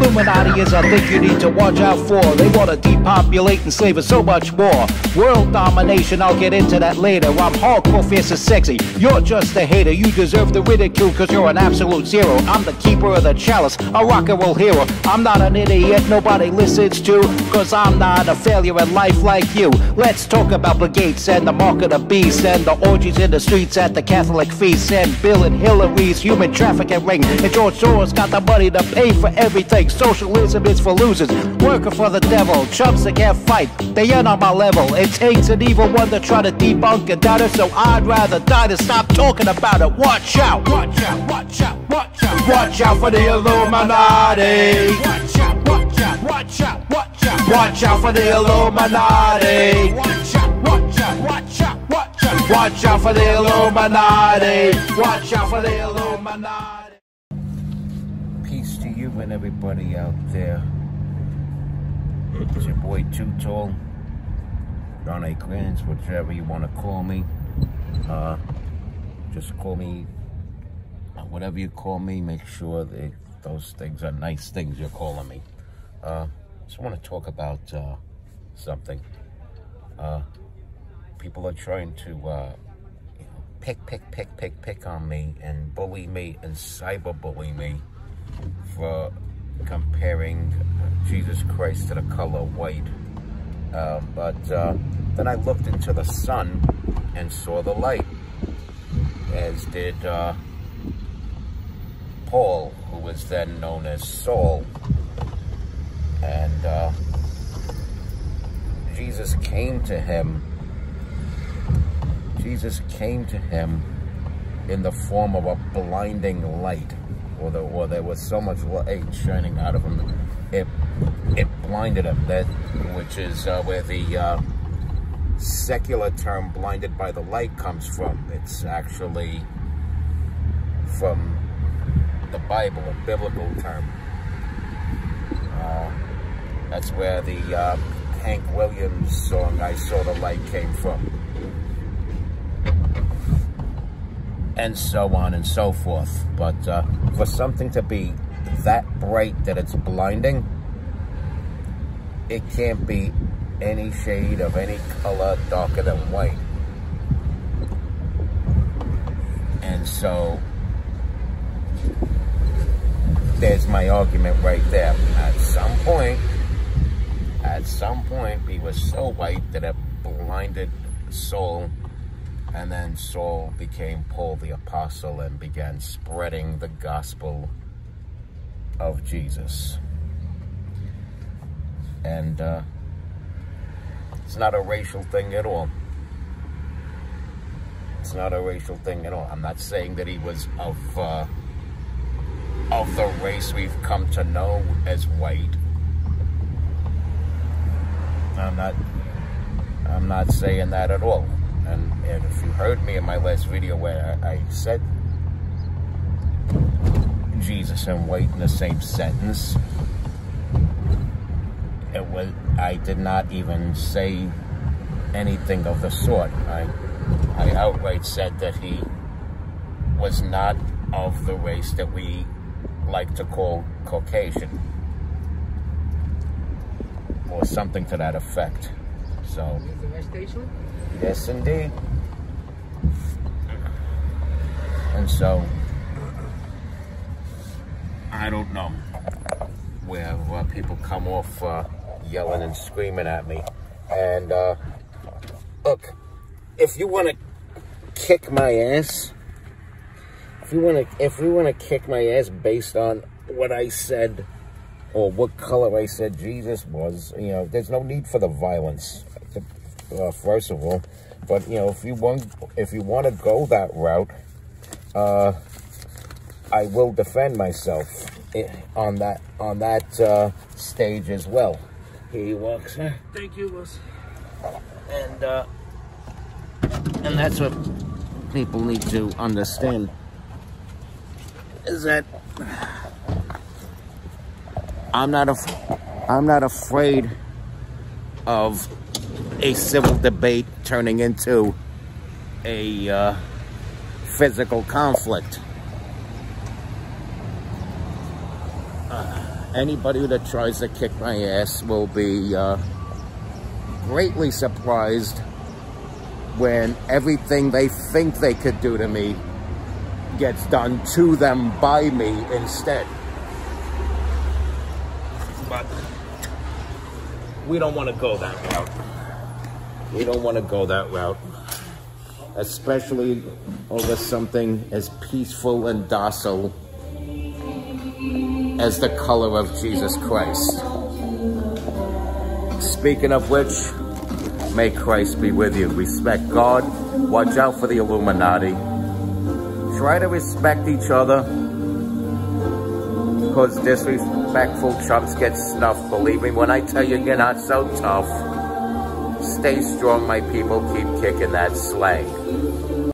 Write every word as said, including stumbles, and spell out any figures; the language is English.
Illuminati is a thing you need to watch out for. They want to depopulate and slave us so much more. World domination, I'll get into that later. I'm hardcore, fierce and sexy. You're just a hater. You deserve the ridicule cause you're an absolute zero. I'm the keeper of the chalice, a rock and roll hero. I'm not an idiot nobody listens to, cause I'm not a failure in life like you. Let's talk about Bill Gates and the mark of the beast, and the orgies in the streets at the Catholic feasts, and Bill and Hillary's human trafficking ring, and George Soros got the money to pay for everything. Socialism is for losers, working for the devil. Chumps that can't fight, they ain't on my level. It takes an evil one to try to debunk a doubter, so I'd rather die than stop talking about it. Watch out, watch out, watch out, watch out, watch out for the Illuminati. Watch out, watch out, watch out, watch out, watch out for the Illuminati. Watch out, watch out, watch out, watch out, watch out for the Illuminati. Watch out for the Illuminati. Peace to you and everybody out there. It's your boy Too Tall, John A. Grants, whichever you want to call me. Uh, just call me, whatever you call me, make sure that those things are nice things you're calling me. Uh, just want to talk about uh, something. Uh, people are trying to uh, you know, pick, pick, pick, pick, pick on me and bully me and cyberbully me for comparing Jesus Christ to the color white. Uh, but uh, then I looked into the sun and saw the light, as did uh, Paul, who was then known as Saul. And uh, Jesus came to him. Jesus came to him in the form of a blinding light, or, the, or there was so much light shining out of him, it it blinded him. That, which is uh, where the uh, secular term "blinded by the light" comes from. It's actually from the Bible, a biblical term. Uh, that's where the uh, Hank Williams song "I Saw the Light" came from. And so on and so forth. But uh, for something to be that bright that it's blinding, it can't be any shade of any color darker than white. And so there's my argument right there. At some point, at some point, he was so white that it blinded Saul. And then Saul became Paul the Apostle and began spreading the gospel of Jesus. And uh, it's not a racial thing at all. It's not a racial thing at all. I'm not saying that he was of, uh, of the race we've come to know as white. I'm not, I'm not saying that at all. And, and if you heard me in my last video where I, I said Jesus and white in the same sentence, it was, I did not even say anything of the sort. I, I outright said that he was not of the race that we like to call Caucasian, or something to that effect. So, yes, indeed. And so, I don't know where uh, people come off uh, yelling and screaming at me. And uh, look, if you want to kick my ass, if you want to, if you want to kick my ass based on what I said or what color I said Jesus was, you know, there's no need for the violence. Uh, first of all, but you know, if you want, if you want to go that route, uh, I will defend myself on that on that uh, stage as well. Here you walk, sir. Thank you, boss. And uh, and that's what people need to understand, is that I'm not af I'm not afraid of a civil debate turning into a uh, physical conflict. Uh, anybody that tries to kick my ass will be uh, greatly surprised when everything they think they could do to me gets done to them by me instead. But we don't want to go that route. We don't want to go that route. Especially over something as peaceful and docile as the color of Jesus Christ. Speaking of which, may Christ be with you. Respect God. Watch out for the Illuminati. Try to respect each other, because disrespectful chumps get snuffed. Believe me when I tell you, you're not so tough. Stay strong, my people. Keep kicking that slang.